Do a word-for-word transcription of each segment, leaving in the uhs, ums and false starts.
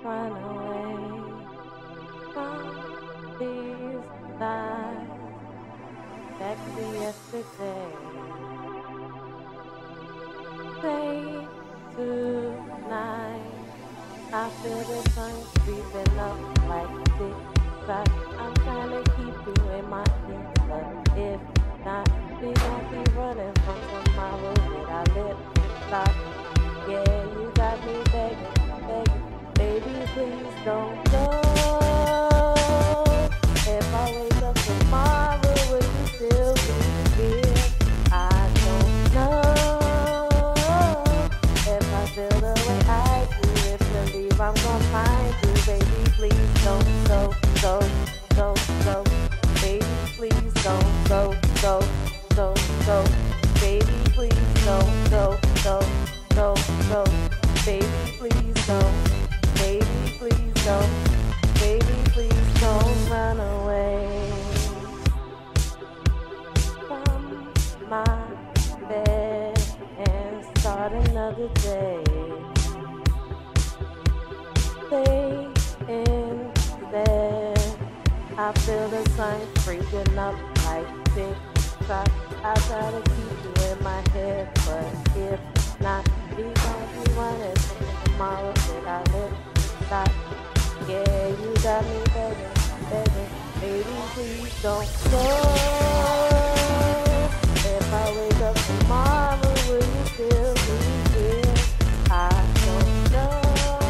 run away from these lies back to yesterday. Day tonight, I feel the sun creeping up like tick-tock. I'm trying to keep you in my heat, but if not, we gon' be running from tomorrow with our lips locked. Yeah, you got me begging, begging, baby, please don't go. If I wake up tomorrow, will you still be here? I don't know. If I feel the way I do, if you leave, I'm gon' find you, baby, please don't go, go, go, go. Baby, please don't go, go, go, go. Baby, please don't go, go, go, go. Baby, please don't. Baby, please don't. Baby, please don't run away from my bed and start another day. Stay in bed. I feel the sun creeping up like tick-tock. I try to keep you in my head, but if not, we gon' be running from tomorrow with our lips locked. Yeah, you got me begging, begging, baby, please don't go. If I wake up tomorrow, will you still be here? I don't know.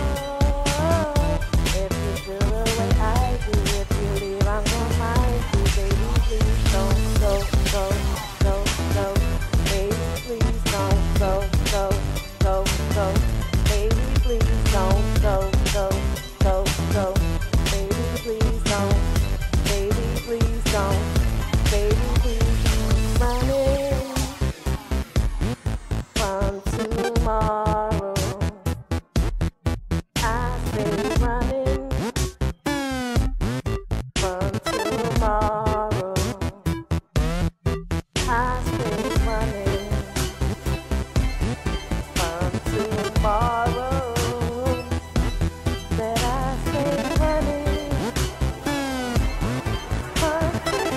If you feel the way I do, if you leave, I'm gon' find you, baby, please don't go, go, go, go. Baby, please don't go, go, go, go. Baby, please don't go, go, go, go. Baby, please don't. Baby, please don't. Baby, please running from tomorrow. I stay running from tomorrow. I stay running from tomorrow. That I stay running from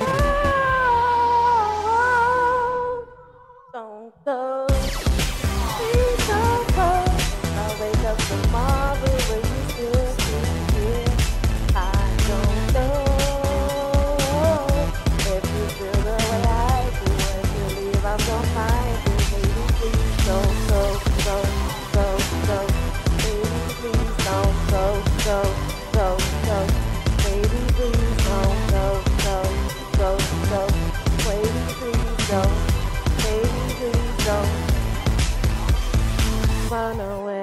tomorrow. Don't go, please don't go. If I wake up tomorrow, will you still be here? I don't know. If you feel the way I do, if you leave, I'm gon' find you. Baby, please don't go, go, go, go. Baby, please don't go, go, go, go. Baby, please don't go, go, go, go. Baby, please don't. Baby, please don't run away.